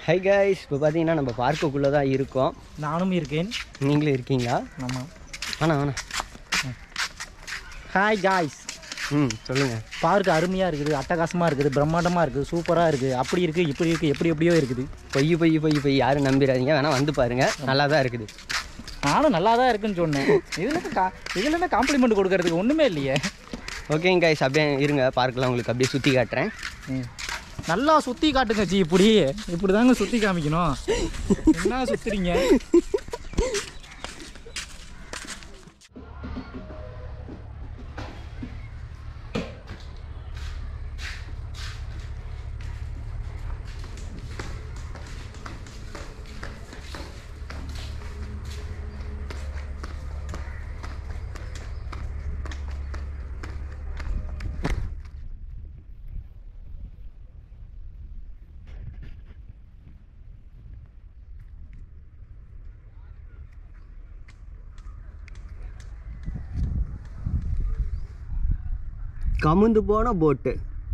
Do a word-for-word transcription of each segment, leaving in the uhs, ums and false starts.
Hi guys, இப்போ பார்த்தீங்கன்னா நம்ம பார்க்குக்குள்ளே தான் இருக்கோம். நானும் இருக்கேன். நீங்களும் இருக்கீங்களா? ஆமாம். ஆனா ஆனா ஹாய் காய்ஸ். ம் சொல்லுங்கள். பார்க்கு அருமையாக இருக்குது, அட்டகாசமாக இருக்குது, பிரம்மாண்டமாக இருக்குது, சூப்பராக இருக்குது, அப்படி இருக்குது இப்படி இருக்குது எப்படி எப்படியோ இருக்குது. பொய் பொய் பொய் பொய் யாரும் நம்பிடாதீங்க, வேணால் வந்து பாருங்கள், நல்லா தான் இருக்குது. நானும் நல்லா தான் இருக்குன்னு சொன்னேன். இதில் கா இதில் என்ன காம்ப்ளிமெண்ட் கொடுக்கறதுக்கு ஒன்றுமே இல்லையே. ஓகேங்க கைஸ், அப்படியே இருங்க, பார்க்கலாம் உங்களுக்கு அப்படியே சுற்றி காட்டுறேன். ம் நல்லா சுற்றி காட்டுங்க சி. இப்படி இப்படி தாங்க சுற்றி காமிக்கணும். என்ன சுற்றுறீங்க? கமுந்து போன போட்டு.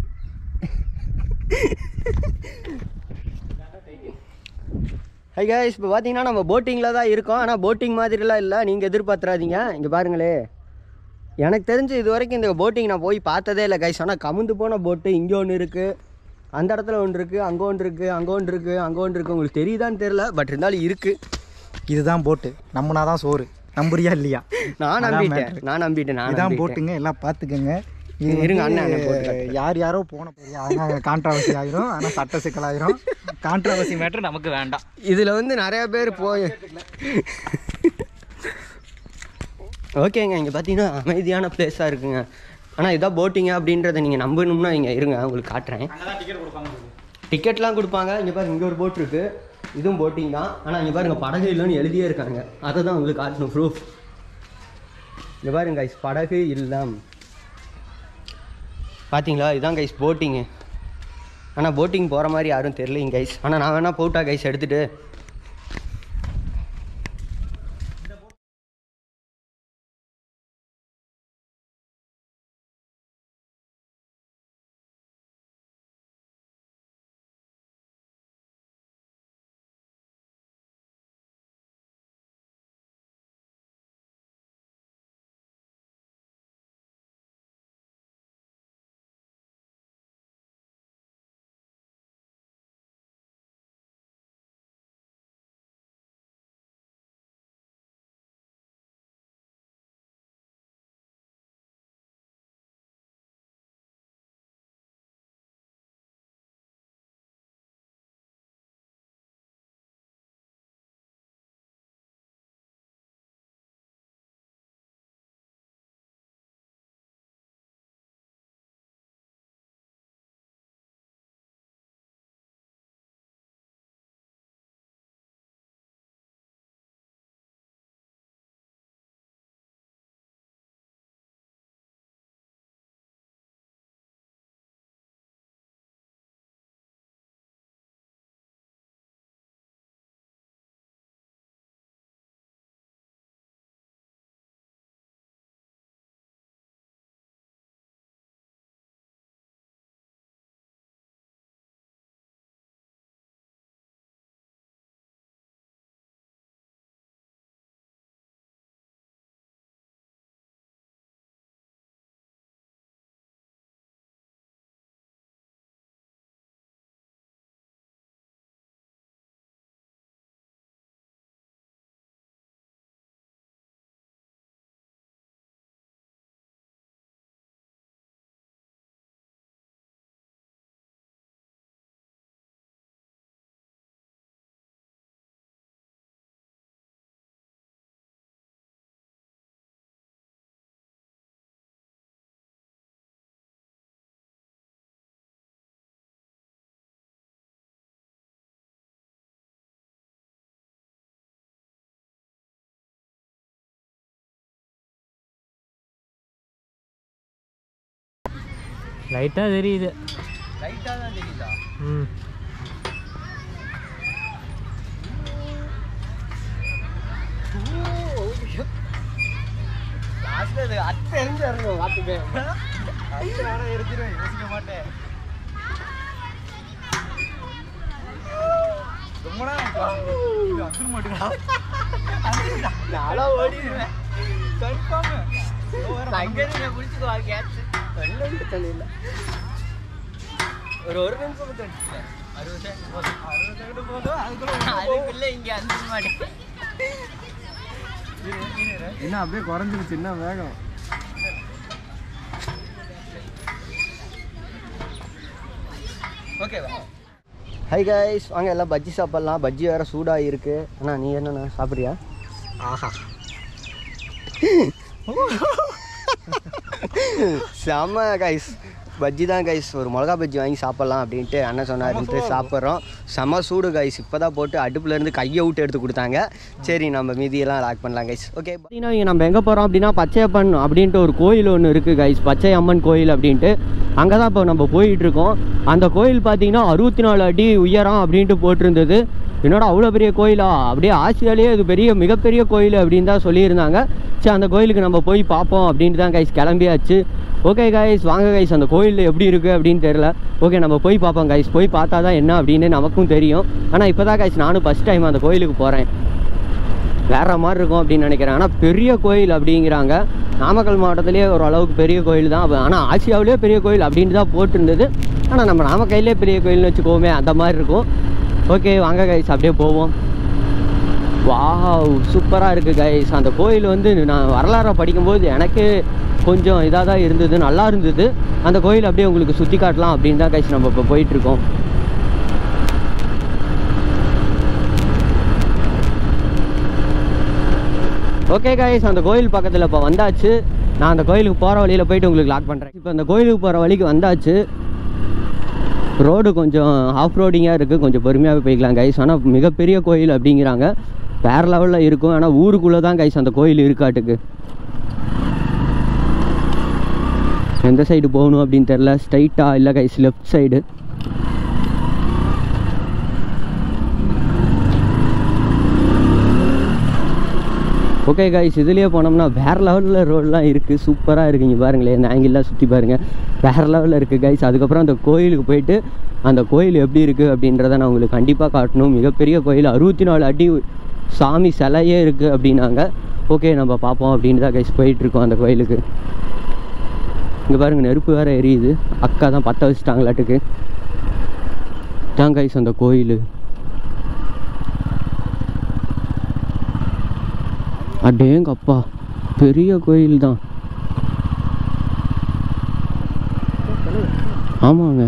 ஹை கைஸ், இப்போ பார்த்தீங்கன்னா நம்ம போட்டிங்கில் தான் இருக்கோம். ஆனால் போட்டிங் மாதிரிலாம் இல்லை, நீங்கள் எதிர்பார்த்துறாதீங்க. இங்கே பாருங்களே, எனக்கு தெரிஞ்சு இது வரைக்கும் இந்த போட்டிங் நான் போய் பார்த்ததே இல்லை கைஸ். ஆனால் கமுந்து போன போட்டு இங்கே ஒன்று இருக்குது, அந்த இடத்துல ஒன்று இருக்குது, அங்கே ஒன்று இருக்குது, அங்கே ஒன்று இருக்குது, அங்கே ஒன்று இருக்குது. உங்களுக்கு தெரியுதான்னு தெரில, பட் இருந்தாலும் இருக்குது. இதுதான் போட்டு, நம்பினா தான் சோறு. நம்புறியா இல்லையா? நான் நம்பிட்டேன் நான் நம்பிட்டேன் நான் இதான் போட்டுங்க, எல்லாம் பார்த்துக்கங்க. இருங்க அண்ணன் போட்டு யார் யாரோ போன போய் கான்ட்ராவர்சி ஆகிரும். ஆனால் சட்ட சிக்கல் ஆகிரும். கான்ட்ராவர்சி மேட்ரு நமக்கு வேண்டாம். இதில் வந்து நிறையா பேர் போய் ஓகேங்க. இங்கே பார்த்தீங்கன்னா அமைதியான பிளேஸாக இருக்குங்க. ஆனால் இதான் போட்டிங்க அப்படின்றத நீங்கள் நம்பணும்னா இங்கே இருங்க, உங்களுக்கு காட்டுறேன். டிக்கெட்லாம் கொடுப்பாங்க. இங்கே பாருங்க, இங்கே ஒரு போட் இருக்குது, இதுவும் போட்டிங் தான். ஆனால் இங்கே பாருங்கள், படகு இல்லைன்னு எழுதியே இருக்காங்க. அதை தான் உங்களுக்கு காட்டணும் ப்ரூஃப். இங்கே பாருங்க கைஸ், படகு இல்லாம் பார்த்தீங்களா? இதுதான் கைஸ் போட்டிங்கு. ஆனால் போட்டிங் போகிற மாதிரி யாரும் தெரியலைங்க கைஸ். ஆனால் நான் வேணால் போட்டா கைஸ் எடுத்துகிட்டு. லைட்டாக தெரியுது. லைட்டாக தான் தெரியுதா? ம் லாஸ்ட்டில் அத்தை எரிஞ்சு இறங்கும் பார்த்துப்பேன். அத்தை வேணா எரிஞ்சிருவேன், யோசிக்க மாட்டேன். நாளா ஓடிடுவேன் முடிச்சுக்குவா கேட்ச் இல்லை ஒரு ஒரு நிமிஷம் மட்டும் அறுபது செகண்ட் போதும் அதுக்குள்ள இங்க அந்த மாட்டேன் என்ன அப்படியே குறைஞ்சிருச்சு என்ன வேகம் ஓகேவா ஹை கைஸ் வாங்க எல்லாம் பஜ்ஜி சாப்பிட்லாம் பஜ்ஜி வேறு சூடாக இருக்குது அண்ணா நீ என்னண்ணா சாப்பிட்றியா ஆஹா செம்ம கைஸ் பஜ்ஜி தான் கைஸ் ஒரு மிளகா பஜ்ஜி வாங்கி சாப்பிட்லாம் அப்படின்ட்டு அண்ணன் சொன்னாருன்ட்டு சாப்பிட்றோம் செம்ம சூடு கைஸ் இப்போ தான் போட்டு அடுப்புலேருந்து கையை விட்டு எடுத்து கொடுத்தாங்க சரி நம்ம மீதியெல்லாம் லாக் பண்ணலாம் கைஸ் ஓகே பார்த்தீங்கன்னா இங்கே நம்ம எங்கே போகிறோம் அப்படின்னா பச்சையப்பன் அப்படின்ட்டு ஒரு கோயில் ஒன்று இருக்குது கைஸ் பச்சை அம்மன் கோயில் அப்படின்ட்டு அங்கே தான் இப்போ நம்ம போயிட்டுருக்கோம் அந்த கோயில் பார்த்தீங்கன்னா அறுபத்தி நாலு அடி உயரம் அப்படின்ட்டு போட்டிருந்தது என்னோட அவ்வளோ பெரிய கோயிலா அப்படியே ஆசியாலேயே இது பெரிய மிகப்பெரிய கோயில் அப்படின்னு தான் சொல்லியிருந்தாங்க சரி அந்த கோயிலுக்கு நம்ம போய் பார்ப்போம் அப்படின்ட்டு தான் கைஸ் கிளம்பியாச்சு ஓகே கைஸ் வாங்க கைஸ் அந்த கோயில் எப்படி இருக்குது அப்படின்னு தெரியல ஓகே நம்ம போய் பார்ப்போம் கைஸ் போய் பார்த்தா தான் என்ன அப்படின்னு நமக்கும் தெரியும் ஆனால் இப்போ தான் கைஸ் நானும் ஃபஸ்ட் டைம் அந்த கோயிலுக்கு போகிறேன் வேறு மாதிரி இருக்கும் அப்படின்னு நினைக்கிறேன் ஆனால் பெரிய கோயில் அப்படிங்கிறாங்க நாமக்கல் மாவட்டத்திலே ஒரு அளவுக்கு பெரிய கோயில் தான் ஆனால் ஆசியாவிலே பெரிய கோயில் அப்படின்ட்டு தான் போட்டிருந்தது ஆனால் நம்ம நாமக்கல்லே பெரிய கோயில்னு வச்சுக்கோமே அந்த மாதிரி இருக்கும் ஓகே வாங்க கைஸ் அப்படியே போவோம் வாவ் சூப்பராக இருக்குது கைஸ் அந்த கோயில் வந்து நான் வரலாறை படிக்கும்போது எனக்கு கொஞ்சம் இதாக தான் இருந்தது நல்லா இருந்தது அந்த கோயில் அப்படியே உங்களுக்கு சுற்றி காட்டலாம் அப்படின்னு தான் கைஸ் நம்ம இப்போ போயிட்டுருக்கோம் ஓகே கைஸ் அந்த கோயில் பக்கத்தில் இப்போ வந்தாச்சு நான் அந்த கோயிலுக்கு போகிற வழியில் போயிட்டு உங்களுக்கு லாக் பண்ணுறேன் இப்போ அந்த கோயிலுக்கு போகிற வழிக்கு வந்தாச்சு ரோடு கொஞ்சம் ஆஃப் ரோடிங்காக இருக்குது கொஞ்சம் பொறுமையாகவே போய்க்கலாம் கைஸ் ஆனால் மிகப்பெரிய கோயில் அப்படிங்கிறாங்க வேறு லெவலில் இருக்கும் ஆனால் ஊருக்குள்ளே தான் கைஸ் அந்த கோயில் இருக்காட்டுக்கு எந்த சைடு போகணும் அப்படின்னு தெரில ஸ்ட்ரைட்டாக இல்லை guys left side okay guys இதுலேயே போனோம்னா வேறு லெவலில் ரோடெலாம் இருக்குது சூப்பராக இருக்குது இங்கே பாருங்களேன் இந்த ஆங்கிள்லாம் சுற்றி பாருங்கள் வேறு லெவலில் இருக்குது கைஸ் அதுக்கப்புறம் அந்த கோயிலுக்கு போயிட்டு அந்த கோயில் எப்படி இருக்குது அப்படின்றத நான் உங்களுக்கு கண்டிப்பாக காட்டணும் மிகப்பெரிய கோயில் அறுபத்தி நாலு அடி சாமி சிலையே இருக்குது அப்படின்னாங்க ஓகே நம்ம பார்ப்போம் அப்படின்னு தான் கைஸ் போயிட்டுருக்கோம் அந்த கோயிலுக்கு இங்கே பாருங்கள் நெருப்பு வேறு எரியுது அக்கா தான் பற்ற வச்சுட்டாங்களாட்டுக்கு தான் கைஸ் அந்த கோயில் அடேங்கப்பா பெரிய கோயில் தான் ஆமாங்க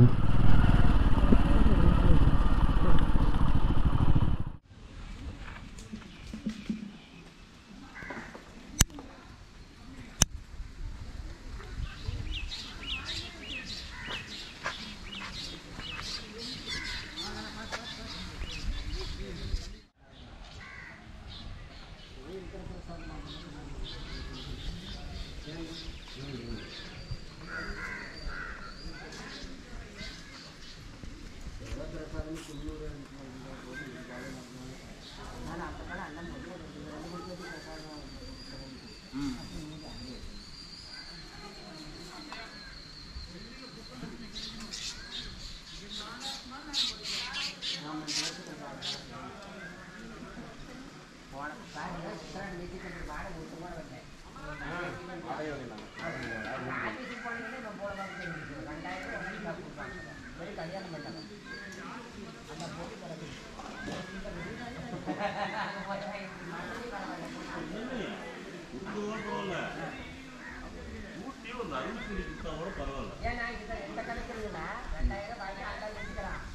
ஏன்னா எந்த கணக்கு ரெண்டாயிரம் வாங்கி அண்டாவது வச்சுக்கிறான்